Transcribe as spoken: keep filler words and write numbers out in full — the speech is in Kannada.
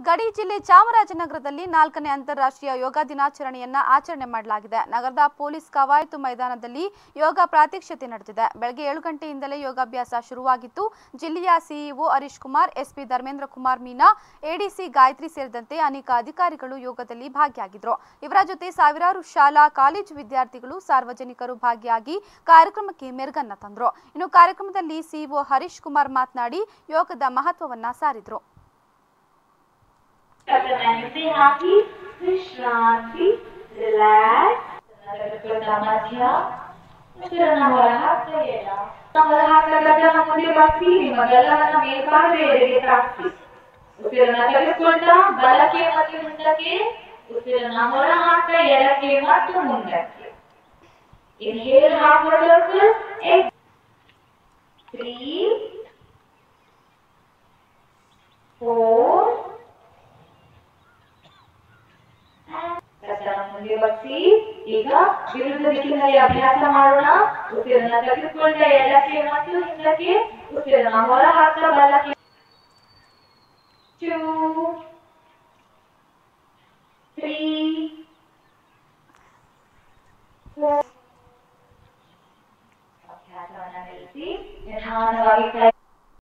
ಗಡಿ ಜಿಲ್ಲೆ ಚಾಮರಾಜನಗರದಲ್ಲಿ ನಾಲ್ಕನೇ ಅಂತಾರಾಷ್ಟ್ರೀಯ ಯೋಗ ದಿನಾಚರಣೆಯನ್ನ ಆಚರಣೆ ಮಾಡಲಾಗಿದೆ. ನಗರದ ಪೊಲೀಸ್ ಕವಾಯತು ಮೈದಾನದಲ್ಲಿ ಯೋಗ ಪ್ರಾತ್ಯಕ್ಷಿತೆ ನಡೆದಿದೆ. ಬೆಳಗ್ಗೆ ಏಳು ಗಂಟೆಯಿಂದಲೇ ಯೋಗಾಭ್ಯಾಸ ಶುರುವಾಗಿತ್ತು. ಜಿಲ್ಲೆಯ CEO Harish Kumar, SP Dharmendra Kumar Meena, ADC Gayathri ಸೇರಿದಂತೆ ಅನೇಕ ಅಧಿಕಾರಿಗಳು ಯೋಗದಲ್ಲಿ ಭಾಗಿಯಾಗಿದ್ದರು. ಇವರ ಜೊತೆ ಸಾವಿರಾರು ಶಾಲಾ ಕಾಲೇಜು ವಿದ್ಯಾರ್ಥಿಗಳು, ಸಾರ್ವಜನಿಕರು ಭಾಗಿಯಾಗಿ ಕಾರ್ಯಕ್ರಮಕ್ಕೆ ಮೆರುಗನ್ನ ತಂದರು. ಇನ್ನು ಕಾರ್ಯಕ್ರಮದಲ್ಲಿ ಸಿಇಒ ಹರೀಶ್ ಕುಮಾರ್ ಮಾತನಾಡಿ ಯೋಗದ ಮಹತ್ವವನ್ನ ಸಾರಿದರು. Be happy, Vishranti, relax, Madhya, Namaha, Namaha, Namudi Bhakti, Magala, Nameka, Vedi Prakti. Usirana Kalikulta, Balake Mati Mundake, Usirana Morahaka, Yelake Matu Mundake. Inhale half a circle, exhale. Three, four, ಮುಂದೆ ಬರ್ಸಿ. ಈಗ ವಿರುದ್ಧ ದಿಕ್ಕಿನಲ್ಲಿ ಅಭ್ಯಾಸ ಮಾಡೋಣ. ಉಸಿರನ್ನ ತೆಗೆದುಕೊಳ್ಳೆ ಎಡಕ್ಕೆ ಮತ್ತು ಹಿಂದಕ್ಕೆ. ಉಸಿರನ್ನ ಹೊರ ಹಾಕ್ತಾ ಬಲಕ್ಕೆ. Two, three, four. ಅಭ್ಯಾಸವನ್ನ ನಿಲ್ಲಿಸಿ ನಿಧಾನವಾಗಿ